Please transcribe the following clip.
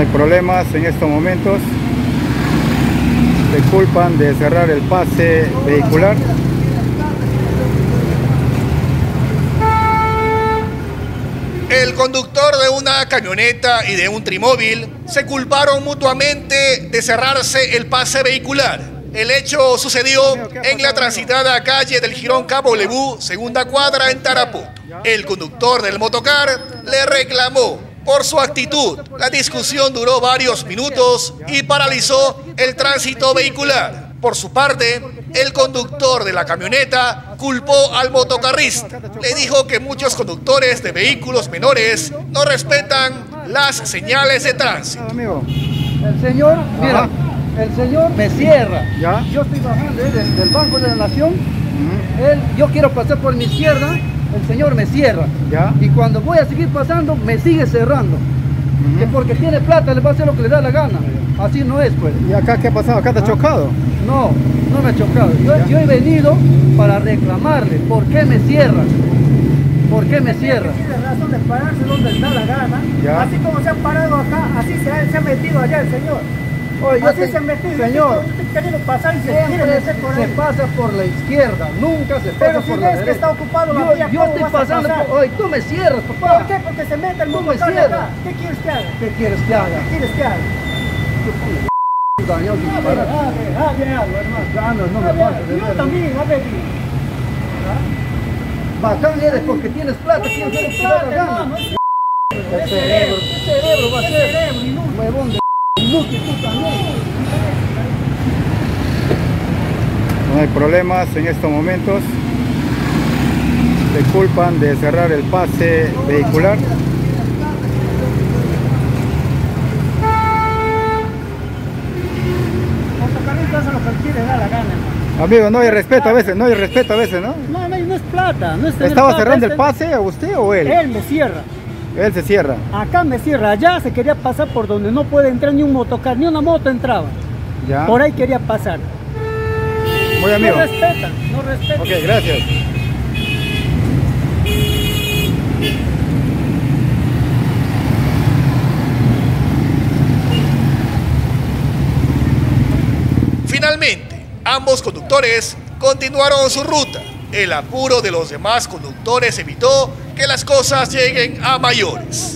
problemas en estos momentos. Se culpan de cerrar el pase vehicular. El conductor de una camioneta y de un trimóvil se culparon mutuamente de cerrarse el pase vehicular. El hecho sucedió en la transitada calle del Jirón Cabo Lebú, segunda cuadra en Tarapoto. El conductor del motocar le reclamó por su actitud. La discusión duró varios minutos y paralizó el tránsito vehicular. Por su parte, el conductor de la camioneta culpó al motocarrista. Le dijo que muchos conductores de vehículos menores no respetan las señales de tránsito. Amigo, el señor, mira, el señor me cierra. ¿Ya? Yo estoy bajando del Banco de la Nación. Yo quiero pasar por mi izquierda, el señor me cierra. ¿Ya? Y cuando voy a seguir pasando, me sigue cerrando. Que porque tiene plata le va a hacer lo que le da la gana. Así no es, pues. ¿Y acá qué ha pasado? ¿Acá te ha chocado? No, no me ha chocado. Yo he venido para reclamarle. ¿Por qué me cierra? ¿Por qué me cierra? Tiene razón de pararse donde le da la gana. ¿Ya? Así como se ha parado acá, así se ha metido allá el señor. Oye, Así se ha metido. señor, Yo estoy queriendo pasar y se quiere siempre meter por se ahí. pasa por la izquierda, nunca se Pero pasa si por la ves que derecha. está ocupado la vía, Yo ¿cómo estoy vas a pasando pasar? por... Oye, tú me cierras, papá. ¿Por qué? Porque se mete el ¿Cómo mundo acá. cierra? ¿Qué quieres que haga? ¿Qué quieres que haga? ¿Qué quieres que haga? Dañado sin parar. algo, hermano. Ganas, no me pasa. de Yo veras. también, a ver. Bacán eres porque tienes plata, quieres hacer lo que te da la gana. El cerebro va a ser huevón de inútil tú también. No hay problemas en estos momentos. Se culpan de cerrar el pase vehicular. Motocarrista hace lo que quiere, da la gana, hermano. Amigo, no hay respeto a veces, no hay respeto a veces, ¿no? No es plata, no es tener ¿Estaba plata, cerrando es el pase a usted o él? Él me cierra. Él se cierra. Acá me cierra, allá se quería pasar por donde no puede entrar ni un motocar, ni una moto entraba. ¿Ya? Por ahí quería pasar. Muy amigo. No respetan, no respetan. Ok, gracias. Finalmente, ambos conductores continuaron su ruta. El apuro de los demás conductores evitó que las cosas lleguen a mayores.